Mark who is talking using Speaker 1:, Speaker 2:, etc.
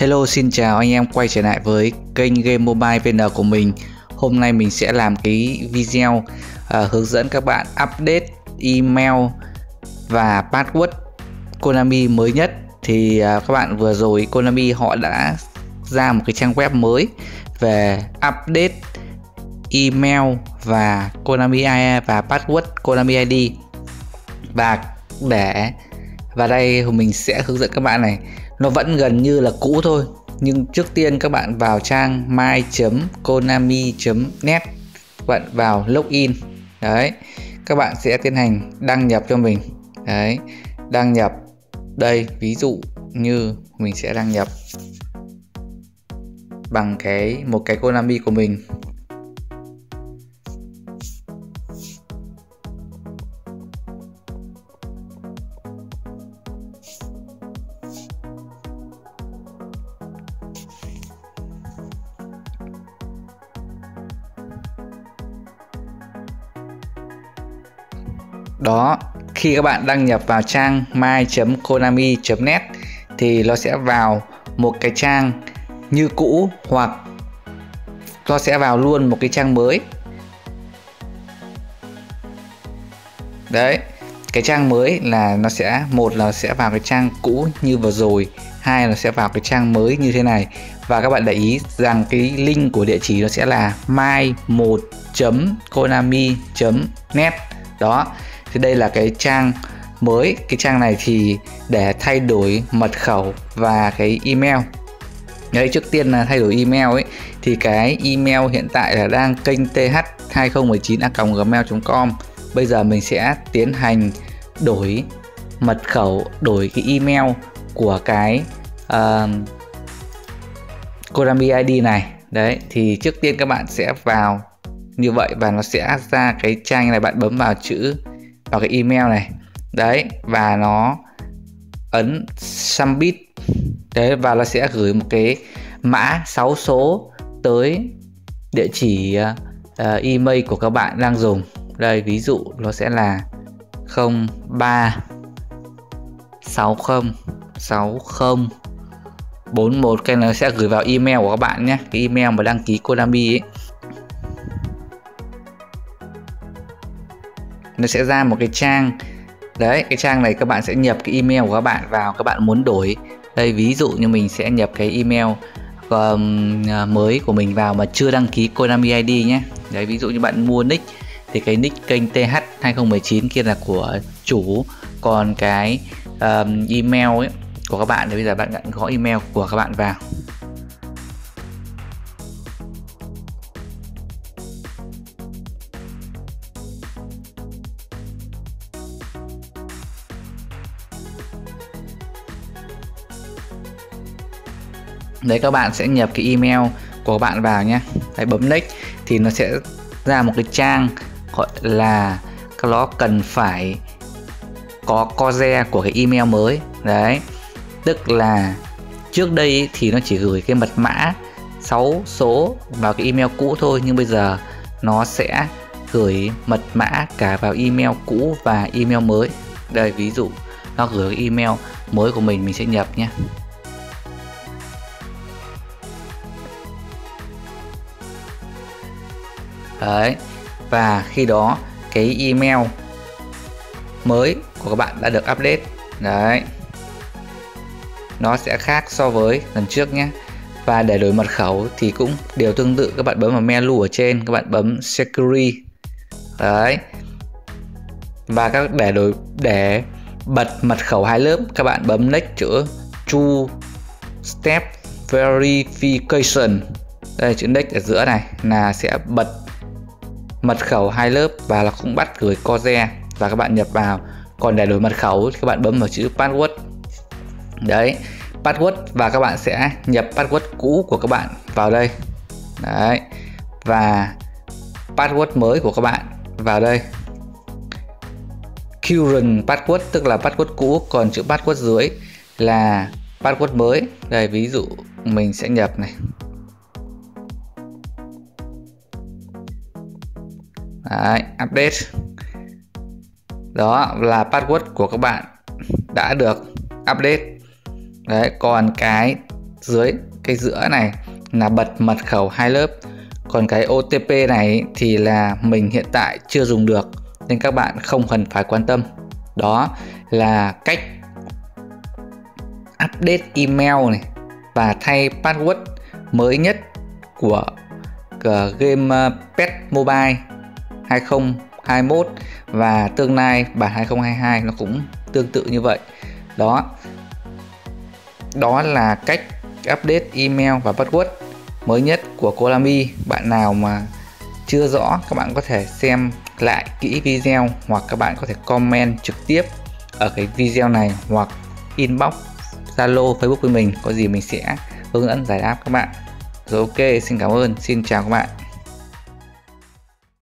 Speaker 1: Hello, xin chào anh em quay trở lại với kênh Game Mobile VN của mình. Hôm nay mình sẽ làm cái video hướng dẫn các bạn update email và password Konami mới nhất. Thì các bạn vừa rồi Konami họ đã ra một cái trang web mới về update email và Konami ID và password Konami ID. Và đây mình sẽ hướng dẫn các bạn này. Nó vẫn gần như là cũ thôi, nhưng trước tiên các bạn vào trang my.konami.net, các bạn vào login. Đấy, các bạn sẽ tiến hành đăng nhập cho mình. Đấy, đăng nhập. Đây, ví dụ như mình sẽ đăng nhập bằng một cái Konami của mình. Đó, khi các bạn đăng nhập vào trang my.konami.net thì nó sẽ vào một cái trang như cũ, hoặc nó sẽ vào luôn một cái trang mới. Đấy, cái trang mới là nó sẽ sẽ vào cái trang cũ như vừa rồi, hai là sẽ vào cái trang mới như thế này. Và các bạn để ý rằng cái link của địa chỉ nó sẽ là my1.konami.net. Đó, thì đây là cái trang mới. Cái trang này thì để thay đổi mật khẩu và cái email. Đấy, trước tiên là thay đổi email ấy, thì cái email hiện tại là đang kênh th2019@gmail.com. Bây giờ mình sẽ tiến hành đổi mật khẩu, đổi cái email của cái Konami ID này. Đấy, thì trước tiên các bạn sẽ vào như vậy và nó sẽ ra cái trang này. Bạn bấm vào cái email này. Đấy, và nó ấn submit. Đấy, và nó sẽ gửi một cái mã 6 số tới địa chỉ email của các bạn đang dùng. Đây, ví dụ nó sẽ là 03606041. Cái này nó sẽ gửi vào email của các bạn nhé, cái email mà đăng ký Konami ấy. Nó sẽ ra một cái trang. Đấy, cái trang này các bạn sẽ nhập cái email của các bạn vào, các bạn muốn đổi. Đây, ví dụ như mình sẽ nhập cái email mới của mình vào mà chưa đăng ký Konami ID nhé. Đấy, ví dụ như bạn mua nick thì cái nick kênh TH2019 kia là của chủ, còn cái email ấy của các bạn thì bây giờ bạn gõ email của các bạn vào. Đấy, các bạn sẽ nhập cái email của các bạn vào nhé. Đấy, bấm next thì nó sẽ ra một cái trang gọi là nó cần phải có co-re của cái email mới. Đấy, tức là trước đây thì nó chỉ gửi cái mật mã 6 số vào cái email cũ thôi, nhưng bây giờ nó sẽ gửi mật mã cả vào email cũ và email mới. Đây, ví dụ nó gửi cái email mới của mình sẽ nhập nhé. Đấy, và khi đó cái email mới của các bạn đã được update. Đấy, nó sẽ khác so với lần trước nhé. Và để đổi mật khẩu thì cũng đều tương tự. Các bạn bấm vào menu ở trên, các bạn bấm security. Đấy, và để bật mật khẩu hai lớp, các bạn bấm next chữ two step verification. Đây, chữ next ở giữa này là sẽ bật mật khẩu hai lớp và là cũng bắt gửi co-re và các bạn nhập vào. Còn để đổi mật khẩu thì các bạn bấm vào chữ password. Đấy, password, và các bạn sẽ nhập password cũ của các bạn vào đây. Đấy, và password mới của các bạn vào đây. Current password tức là password cũ, còn chữ password dưới là password mới. Đây, ví dụ mình sẽ nhập này. Đấy, update. Đó là password của các bạn đã được update. Đấy, còn cái dưới cái giữa này là bật mật khẩu 2 lớp. Còn cái OTP này thì là mình hiện tại chưa dùng được nên các bạn không cần phải quan tâm. Đó là cách update email này và thay password mới nhất của game PES Mobile 2021 và tương lai bản 2022 nó cũng tương tự như vậy. Đó là cách update email và password mới nhất của Konami. Bạn nào mà chưa rõ các bạn có thể xem lại kỹ video, hoặc các bạn có thể comment trực tiếp ở cái video này hoặc inbox Zalo, Facebook với mình, có gì mình sẽ hướng dẫn giải đáp các bạn. Rồi ok, xin cảm ơn, xin chào các bạn.